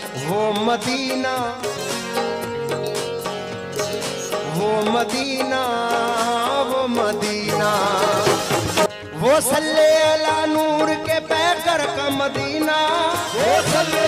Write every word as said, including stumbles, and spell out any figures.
वो मदीना वो मदीना वो मदीना वो सल्ले अला नूर के पैकर का मदीना वो सल्ले